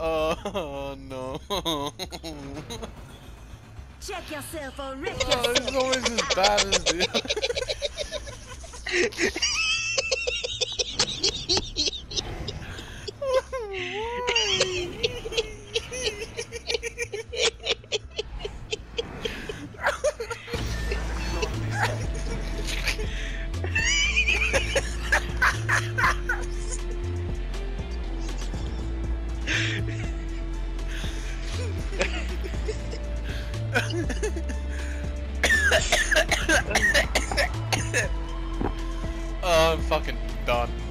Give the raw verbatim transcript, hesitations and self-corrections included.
Oh no. Check yourself or wreck Oh, yourself. it's always as bad as the Oh, I'm fucking done.